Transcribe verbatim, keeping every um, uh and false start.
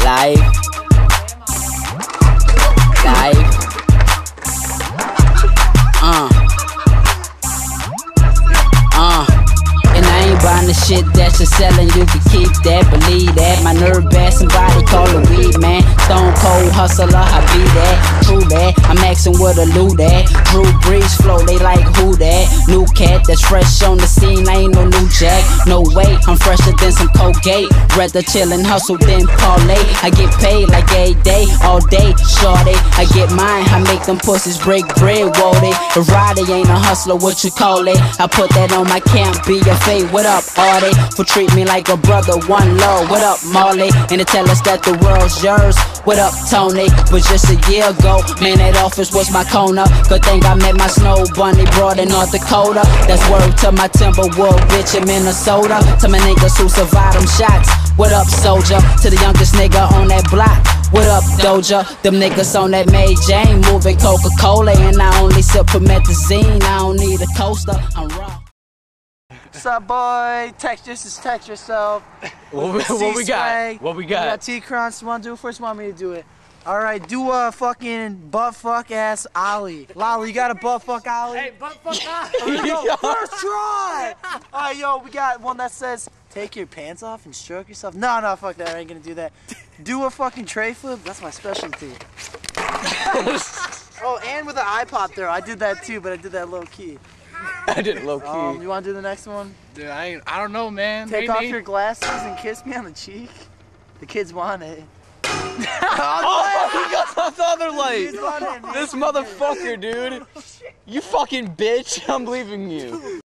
Life. Life. Uh. Uh. And I ain't buying the shit that you're selling, you can keep that, believe that. My nerve bad, somebody call it weed, man. Stone cold hustler, I be that, true that. I'm asking what a loot at. Drew Brees flow, they like who that? New cat that's fresh on the scene, I ain't no new jack. No way, I'm fresher than some Colgate. Rather chill and hustle than parlay. I get paid like every day, all day, shorty. I get mine, I make them pussies break bread, whoa they. If Roddy ain't a hustler, what you call it? I put that on my camp, B F A, what up, Artie? For treat me like a brother, one love, what up, Marley? And to tell us that the world's yours, what up, Tony? But just a year ago, man, that office was my corner. Good thing I met my snow bunny broad in North Dakota. That's word to my Timberwolf bitch in Minnesota. To my niggas who survived them shots, what up, soldier? To the youngest nigga on that block, what up, Doja? Them niggas on that Mary Jane, moving Coca-Cola. And I only sip promethazine, I don't need a coaster, I'm raw. What's up, boy? Text, just is text yourself. What we, what we got? What we got? We got T-Crunch. Want to do it first? Want me to do it? All right, do a fucking butt fuck ass ollie. Lolly, you got a butt fuck ollie? Hey, butt fuck ollie. Here we go. First try. All right, yo, we got one that says take your pants off and stroke yourself. No, no, fuck that. I ain't gonna do that. Do a fucking tray flip. That's my specialty. Oh, and with an iPod there, I did that too, but I did that low key. I did low key. Um, you want to do the next one? Dude, I ain't, I don't know, man. Take Maybe. off your glasses and kiss me on the cheek. The kids want it. Oh, he got the other light. Kids want it. This motherfucker, dude. You fucking bitch. I'm leaving you.